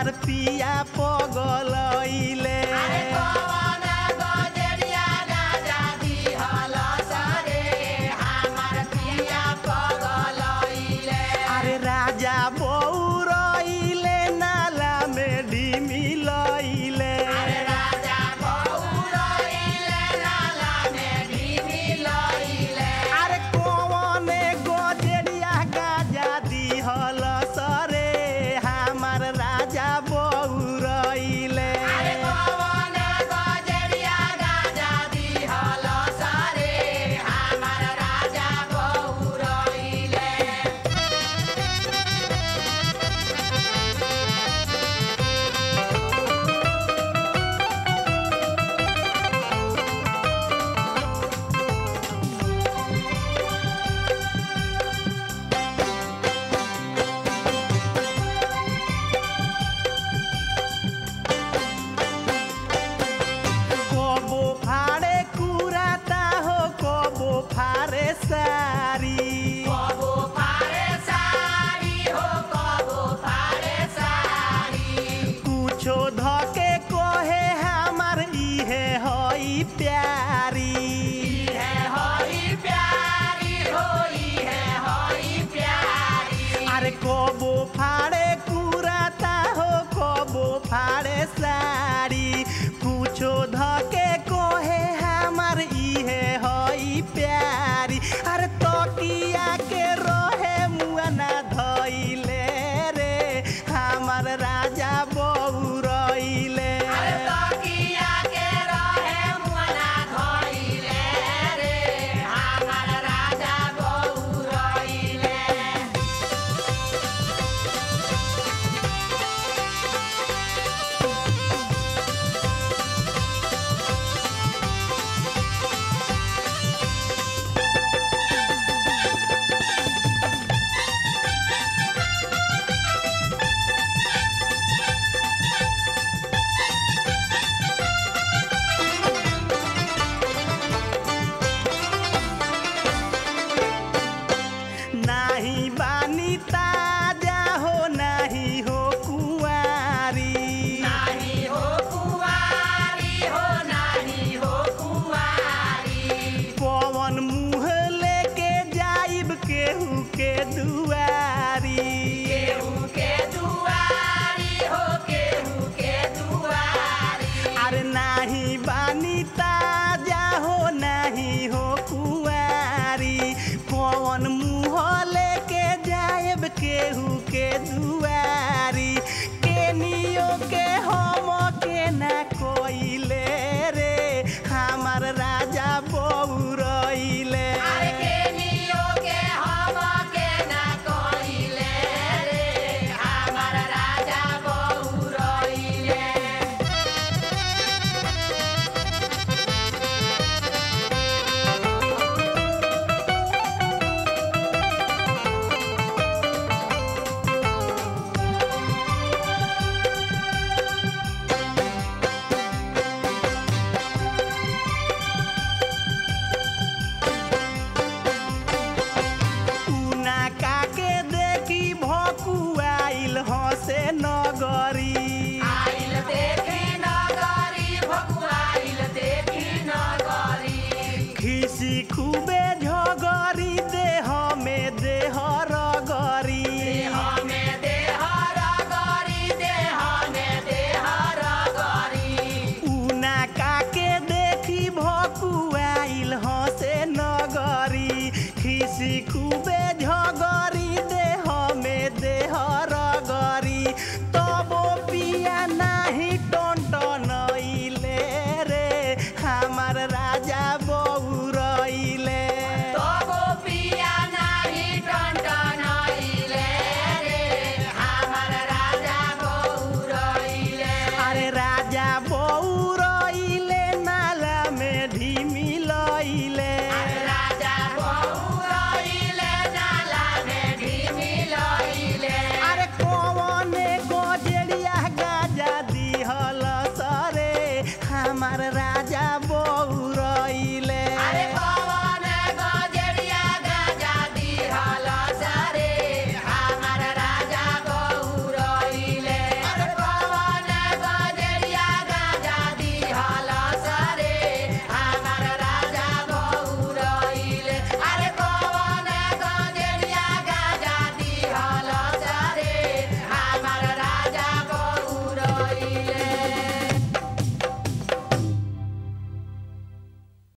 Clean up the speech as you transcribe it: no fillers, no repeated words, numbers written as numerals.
हमार पिया पगलैले अरे राजा बौरैले नाला में ढिमिलैले अरे कौने गजरिया गाजा दिहल सरे हमार राजा बौरैले कबो फाड़े कुराता हो कबो फाड़े सारी कुछो धके कहे हमार इहे हई प्यारी अरे कबो फाड़े कुराता हो कबो फाड़े साड़ी कुछो धके कहे हमार इहे हई प्यारी अरे तकिया के रहे मुआना धइले रे हमार राजा बौरैले नाही बानी ताजा हो नाही हो कुंवारी पवन मुँह लेके जाइब केहू के दुआरी अरे नाही बानी ताजा हो नाही हो कुंवारी पवन मुँह लेके जाइब केहू के दुआरी केनियो के हम के ना कोइले रे हमार राजा बौरैले उना काके देखी भकुआइल हसे नगरी